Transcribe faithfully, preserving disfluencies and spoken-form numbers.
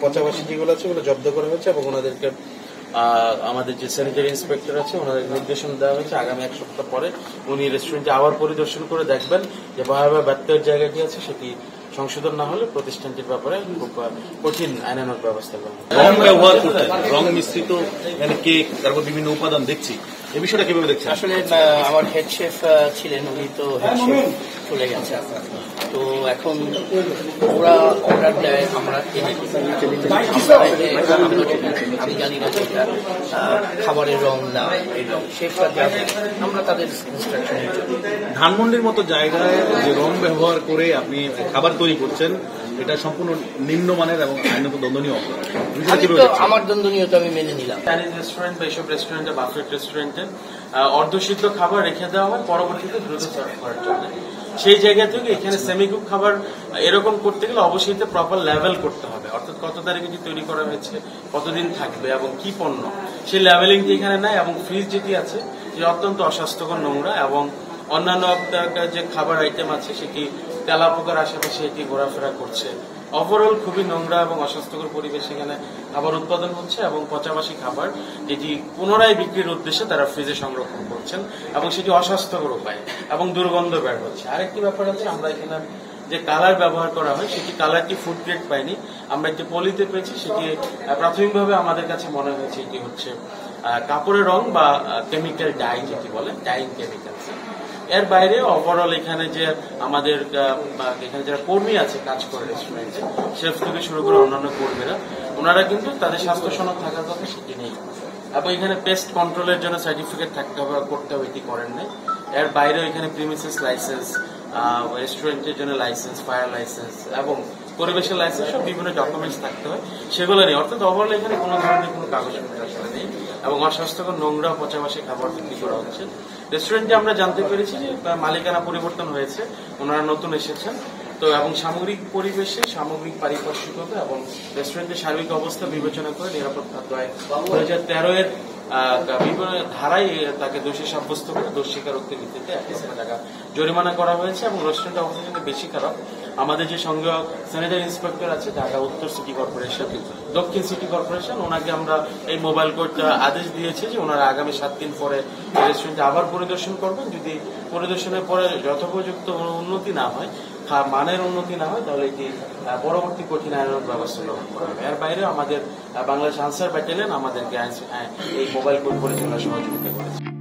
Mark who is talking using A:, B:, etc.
A: পচাবাসী যেগুলো আছে ওগুলো জব্দ করা হয়েছে এবং ওনাদেরকে আমাদের যে স্যানিটারি ইন্সপেক্টর আছে ওনাদের নির্দেশন দেওয়া হয়েছে আগামী এক সপ্তাহ পরে উনি রেস্টুরেন্টে আবার পরিদর্শন করে দেখবেন যে ভয়াবহ ব্যত্যয়ের জায়গাটি আছে সেটি সংশোধন না হলে প্রতিষ্ঠানটির ব্যাপারে খুব কঠিন আইনানুগ ব্যবস্থা গ্রহণ
B: রং ব্যবহার করতে রং মিশ্রিত এখানে কেক তারপর বিভিন্ন উপাদান দেখছি এই বিষয়টা কিভাবে দেখছেন?
C: আসলে আমার হেড শেফ ছিলেন, উনি তো হেড শেফ চলে গেছে, তো এখন ওরা অর্ডার দেয় আমরা আমি জানি না যেটা খাবারের রং না এই রং শেফরা যাবে আমরা তাদের ইনস্ট্রাকশন।
B: ধানমন্ডির মতো জায়গায় যে রং ব্যবহার করে আপনি খাবার তৈরি করছেন এটা সম্পূর্ণ নিম্নমানের এবং আইনত দণ্ডনীয় অপরাধ।
C: আমার দণ্ডনীয়তা আমি মেনে নিলাম।
A: চাইনিজ রেস্টুরেন্ট বা এইসব রেস্টুরেন্টে বাফেট রেস্টুরেন্টে অর্ধসিদ্ধ খাবার রেখে দেওয়া হয় পরবর্তীতে দ্রুত সার্ভ করার জন্য। সেই জায়গা থেকে এখানে সেমিকুক খাবার এরকম করতে গেলে অবশ্যই প্রপার লেভেল করতে হবে, অর্থাৎ কত তারিখে যে তৈরি করা হয়েছে, কতদিন থাকবে এবং কি পণ্য সেই লেভেলিংটি এখানে নাই। এবং ফ্রিজ যেটি আছে যে অত্যন্ত অস্বাস্থ্যকর, নোংরা এবং অন্যান্য যে খাবার আইটেম আছে সেটি তেলাপোকার আশেপাশে এটি ঘোরাফেরা করছে। ওভারঅল খুবই নোংরা এবং অস্বাস্থ্যকর পরিবেশ এখানে খাবার উৎপাদন হচ্ছে এবং পচাবাসী খাবার যেটি পুনরায় বিক্রির উদ্দেশ্যে তারা ফ্রিজে সংরক্ষণ করছেন এবং সেটি অস্বাস্থ্যকর উপায় এবং দুর্গন্ধ বের হচ্ছে। আরেকটি ব্যাপার আছে, আমরা এখানে যে কালার ব্যবহার করা হয় সেটি কালারটি ফুড গ্রেড পাইনি, আমরা একটি পলিতে পেয়েছি। সেটি প্রাথমিকভাবে আমাদের কাছে মনে হয়েছে এটি হচ্ছে কাপড়ের রং বা কেমিক্যাল ডাই, যেটি বলে ডাইং কেমিক্যাল। এর বাইরে ওভারঅল এখানে যে আমাদের এখানে যারা কর্মী আছে কাজ করে রেস্টুরেন্টে, শেফ থেকে শুরু করে অন্যান্য কর্মীরা, ওনারা কিন্তু তাদের স্বাস্থ্য সনদ থাকার কথা সেটি নেই এবং এখানে পেস্ট কন্ট্রোলের জন্য সার্টিফিকেট থাকতে হবে করতে হবে, এটি করেন নাই। এর বাইরেও এখানে প্রিমিসেস লাইসেন্স, রেস্টুরেন্টের জন্য লাইসেন্স, ফায়ার লাইসেন্স এবং পরিবেশের লাইসেন্স সব বিভিন্ন ডকুমেন্টস থাকতে হয়, সেগুলো নেই। অর্থাৎ ওভারঅল এখানে কোনো ধরনের কোনো কাগজপত্র আসলে নেই এবং অস্বাস্থ্যকর নোংরা পচাবাসী খাবার বিক্রি করা হচ্ছে। রেস্টুরেন্টে আমরা জানতে পেরেছি যে মালিকানা পরিবর্তন হয়েছে, ওনারা নতুন এসেছেন তো, এবং সামগ্রিক পরিবেশে সামগ্রিক পারিপার্শ্বিকতা এবং রেস্টুরেন্টের সার্বিক অবস্থা বিবেচনা করে নিরাপদ খাদ্য আইন দুই হাজার তেরো এর বিভিন্ন ধারায় তাকে দোষী সাব্যস্ত করে দোষ স্বীকারোক্তির ভিত্তিতে এক লক্ষ টাকা জরিমানা করা হয়েছে। এবং রেস্টুরেন্টের অবস্থা কিন্তু বেশি খারাপ। আমাদের যে সঙ্গে স্যানিটারি ইন্সপেক্টর আছে ঢাকা উত্তর সিটি কর্পোরেশন, দক্ষিণ সিটি কর্পোরেশন, ওনাকে আমরা এই মোবাইল কোর্ট আদেশ দিয়েছি যে ওনারা আগামী সাত দিন পরে রেস্টুরেন্টে আবার পরিদর্শন করবেন। যদি পরিদর্শনের পরে যথোপযুক্ত উন্নতি না হয়, মানের উন্নতি না হয়, তাহলে এটি পরবর্তী কঠিন আইনানুগ ব্যবস্থা গ্রহণ করা হবে। এর বাইরে আমাদের বাংলাদেশ আনসার ব্যাটালিয়ন আমাদেরকে এই মোবাইল কোর্ট পরিচালনায় সহযোগিতা করেছে।